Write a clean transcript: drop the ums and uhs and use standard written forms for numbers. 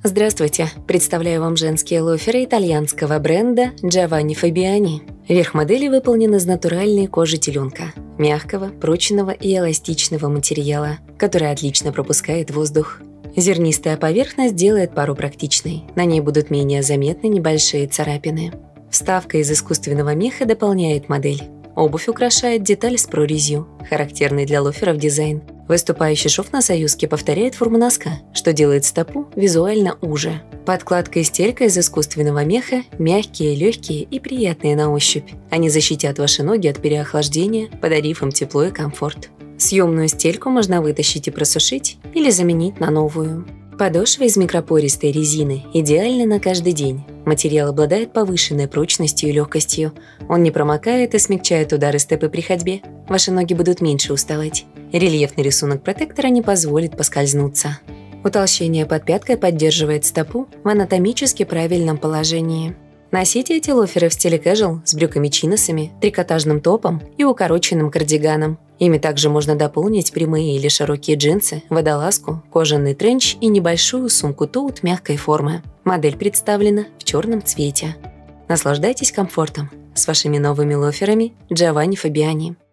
Здравствуйте! Представляю вам женские лоферы итальянского бренда Giovanni Fabiani. Верх модели выполнен из натуральной кожи теленка, мягкого, прочного и эластичного материала, который отлично пропускает воздух. Зернистая поверхность делает пару практичной, на ней будут менее заметны небольшие царапины. Вставка из искусственного меха дополняет модель. Обувь украшает деталь с прорезью, характерный для лоферов дизайн. Выступающий шов на союзке повторяет форму носка, что делает стопу визуально уже. Подкладка и стелька из искусственного меха мягкие, легкие и приятные на ощупь. Они защитят ваши ноги от переохлаждения, подарив им тепло и комфорт. Съемную стельку можно вытащить и просушить или заменить на новую. Подошва из микропористой резины идеальна на каждый день. Материал обладает повышенной прочностью и легкостью. Он не промокает и смягчает удары стопы при ходьбе. Ваши ноги будут меньше уставать. Рельефный рисунок протектора не позволит поскользнуться. Утолщение под пяткой поддерживает стопу в анатомически правильном положении. Носите эти лоферы в стиле casual с брюками-чиносами, трикотажным топом и укороченным кардиганом. Ими также можно дополнить прямые или широкие джинсы, водолазку, кожаный тренч и небольшую сумку-тоут мягкой формы. Модель представлена в черном цвете. Наслаждайтесь комфортом с вашими новыми лоферами Giovanni Fabiani.